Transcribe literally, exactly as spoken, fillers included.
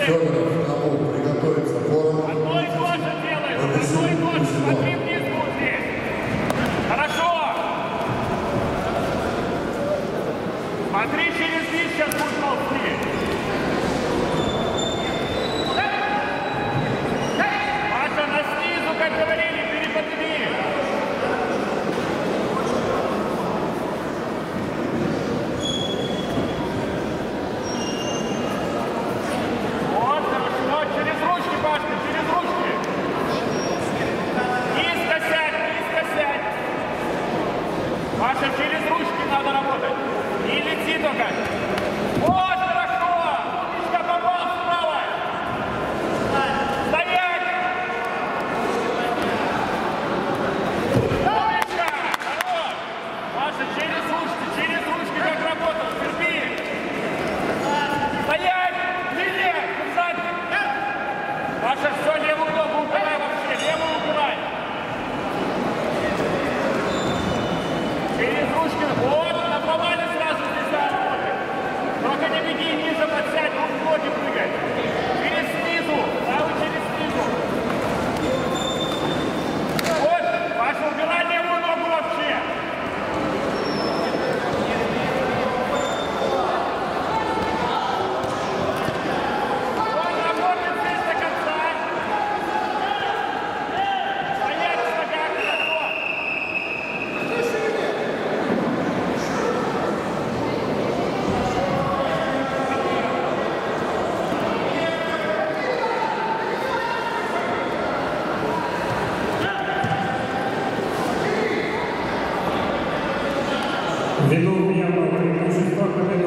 Федоров, кому приготовиться ворот. Одно и то же делаешь, одно и то же. Смотри вниз внутри. Хорошо. Смотри через низ, сейчас будет ползти. Паша, на снизу, как говорили, переподними. Вот, хорошо. Через ручки, Пашка, через ручки. Низко сядь, низко сядь. Паша, через ручки надо работать. Не лети только. Вот, хорошо. Умничка, попал справа. Стоять. Умничка. Хорош. Паша, через ручки, через ручки как работал. Терпи. Стоять. Линия. Держать. Паша, все, левую ногу убирай вообще. Левую убирай. Через ручки. Вот, на провале сразу здесь работает. Только не беги ниже, подсядь, руки в ноги прыгай. Через снизу. Правый через снизу. Вот, Паша, убирай левую ногу вообще. Вот, работает здесь до конца. Стоять в шагах, хорошо. Ввиду явного преимущества